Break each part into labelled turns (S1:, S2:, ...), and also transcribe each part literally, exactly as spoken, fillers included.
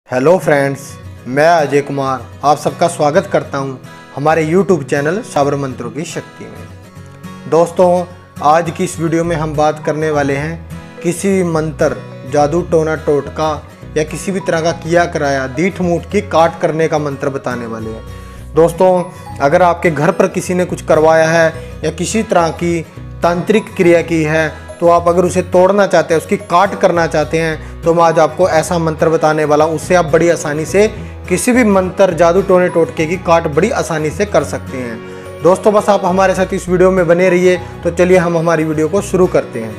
S1: Hello friends, मैं अजय कुमार आप सबका स्वागत करता हूं हमारे यूट्यूब चैनल साबर मंत्रों की शक्ति में। दोस्तों, आज की इस वीडियो में हम बात करने वाले हैं किसी भी मंत्र, जादू, टोना टोटका या किसी भी तरह का किया कराया दीठ मूठ की काट करने का मंत्र बताने वाले हैं। दोस्तों, अगर आपके घर पर किसी ने कुछ करवाया है या किसी तरह की तांत्रिक क्रिया की है तो आप अगर उसे तोड़ना चाहते हैं, उसकी काट करना चाहते हैं, तो मैं आज आपको ऐसा मंत्र बताने वाला हूँ। उससे आप बड़ी आसानी से किसी भी मंत्र, जादू, टोने टोटके की काट बड़ी आसानी से कर सकते हैं। दोस्तों, बस आप हमारे साथ इस वीडियो में बने रहिए। तो चलिए हम हमारी वीडियो को शुरू करते हैं।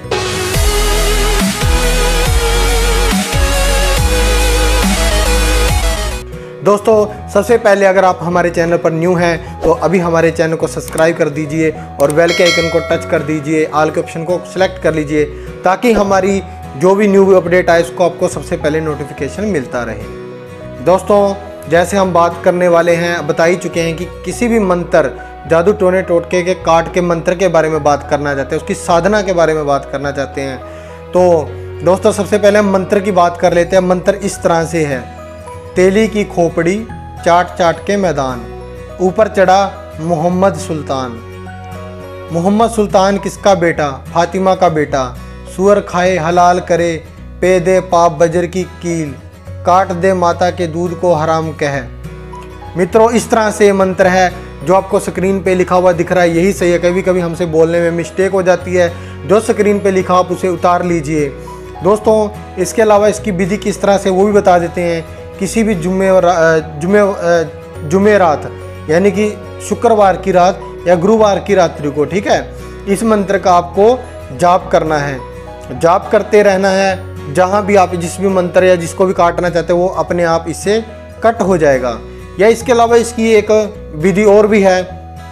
S1: दोस्तों, सबसे पहले अगर आप हमारे चैनल पर न्यू हैं तो अभी हमारे चैनल को सब्सक्राइब कर दीजिए और बेल के आइकन को टच कर दीजिए, ऑल के ऑप्शन को सिलेक्ट कर लीजिए ताकि हमारी जो भी न्यू अपडेट आए उसको आपको सबसे पहले नोटिफिकेशन मिलता रहे। दोस्तों, जैसे हम बात करने वाले हैं, बता ही चुके हैं कि किसी भी मंत्र, जादू, टोने टोटके के काट के मंत्र के बारे में बात करना चाहते हैं, उसकी साधना के बारे में बात करना चाहते हैं तो दोस्तों सबसे पहले हम मंत्र की बात कर लेते हैं। मंत्र इस तरह से है। तेली की खोपड़ी चाट चाट के मैदान, ऊपर चढ़ा मोहम्मद सुल्तान। मोहम्मद सुल्तान किसका बेटा? फातिमा का बेटा। सुअर खाए हलाल करे, पे दे पाप बजर की कील, काट दे माता के दूध को हराम कह। मित्रों, इस तरह से मंत्र है जो आपको स्क्रीन पे लिखा हुआ दिख रहा है, यही सही है। कभी कभी हमसे बोलने में मिस्टेक हो जाती है। जो स्क्रीन पे लिखा आप उसे उतार लीजिए। दोस्तों, इसके अलावा इसकी विधि किस तरह से वो भी बता देते हैं। किसी भी जुम्मे जुम्मे जुम्मे रात यानी कि शुक्रवार की रात या गुरुवार की रात्रि को, ठीक है, इस मंत्र का आपको जाप करना है। जाप करते रहना है। जहाँ भी आप जिस भी मंत्र या जिसको भी काटना चाहते हो वो अपने आप इससे कट हो जाएगा। या इसके अलावा इसकी एक विधि और भी है।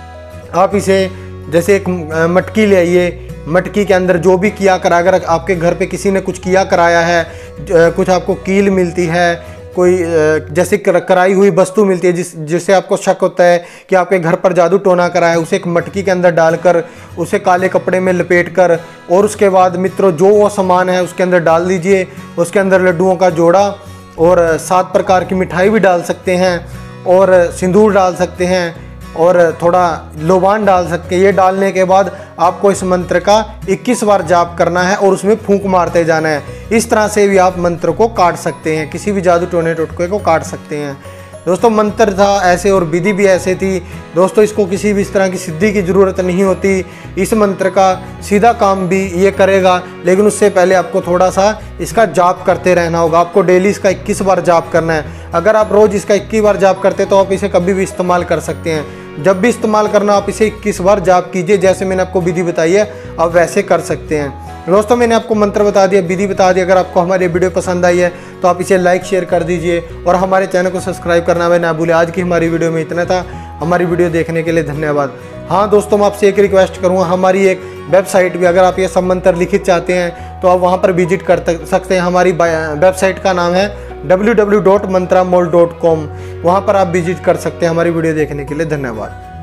S1: आप इसे जैसे एक मटकी ले आइए, मटकी के अंदर जो भी किया करा, अगर आपके घर पे किसी ने कुछ किया कराया है, कुछ आपको कील मिलती है, कोई जैसे कराई हुई वस्तु मिलती है जिस जिससे आपको शक होता है कि आपके घर पर जादू टोना करा है, उसे एक मटकी के अंदर डालकर उसे काले कपड़े में लपेटकर और उसके बाद मित्रों जो वो सामान है उसके अंदर डाल दीजिए। उसके अंदर लड्डुओं का जोड़ा और सात प्रकार की मिठाई भी डाल सकते हैं और सिंदूर डाल सकते हैं और थोड़ा लोबान डाल सकते हैं। ये डालने के बाद आपको इस मंत्र का इक्कीस बार जाप करना है और उसमें फूंक मारते जाना है। इस तरह से भी आप मंत्र को काट सकते हैं, किसी भी जादू टोने टोटके को काट सकते हैं। दोस्तों, मंत्र था ऐसे और विधि भी ऐसे थी। दोस्तों, इसको किसी भी इस तरह की सिद्धि की ज़रूरत नहीं होती। इस मंत्र का सीधा काम भी ये करेगा, लेकिन उससे पहले आपको थोड़ा सा इसका जाप करते रहना होगा। आपको डेली इसका इक्कीस बार जाप करना है। अगर आप रोज़ इसका इक्कीस बार जाप करते तो आप इसे कभी भी इस्तेमाल कर सकते हैं। जब भी इस्तेमाल करना आप इसे इक्कीस बार जाप कीजिए। जैसे मैंने आपको विधि बताई है आप वैसे कर सकते हैं। दोस्तों, मैंने आपको मंत्र बता दिया, विधि बता दी। अगर आपको हमारी वीडियो पसंद आई है तो आप इसे लाइक शेयर कर दीजिए और हमारे चैनल को सब्सक्राइब करना ना भूलें। आज की हमारी वीडियो में इतना था। हमारी वीडियो देखने के लिए धन्यवाद। हाँ दोस्तों, मैं आपसे एक रिक्वेस्ट करूँगा, हमारी एक वेबसाइट भी, अगर आप ये सब मंत्र लिखित चाहते हैं तो आप वहाँ पर विजिट कर सकते हैं। हमारी वेबसाइट का नाम है W W W dot Mantramall dot com. वहाँ पर आप विजिट कर सकते हैं। हमारी वीडियो देखने के लिए धन्यवाद।